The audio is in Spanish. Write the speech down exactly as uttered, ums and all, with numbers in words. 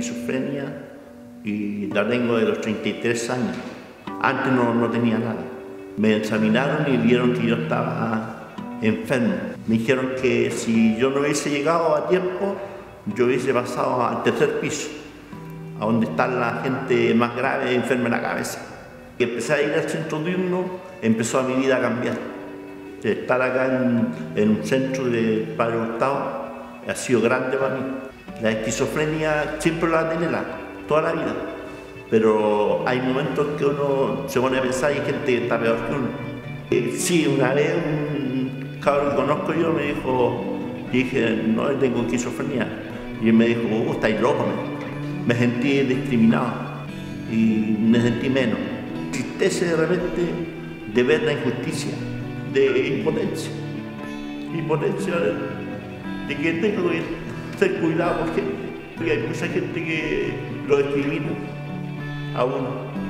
esquizofrenia y la tengo de los treinta y tres años. Antes no, no tenía nada. Me examinaron y vieron que yo estaba enfermo. Me dijeron que si yo no hubiese llegado a tiempo, yo hubiese pasado al tercer piso, a donde está la gente más grave, enferma en la cabeza. Y empecé a ir al centro diurno, empezó a mi vida a cambiar. Estar acá en, en un centro de Padre Hurtado ha sido grande para mí. La esquizofrenia siempre la va a tener, toda la vida. Pero hay momentos que uno se pone a pensar y hay gente que está peor que uno. Eh, sí, una vez un cabrón que conozco yo me dijo, y dije, no, tengo esquizofrenia. Y él me dijo, oh, estáis loco. Me sentí discriminado y me sentí menos. Tristeza de repente de ver la injusticia, de impotencia. Impotencia de, de que tengo que ser cuidado por gente. Porque hay mucha gente que lo discrimina a uno.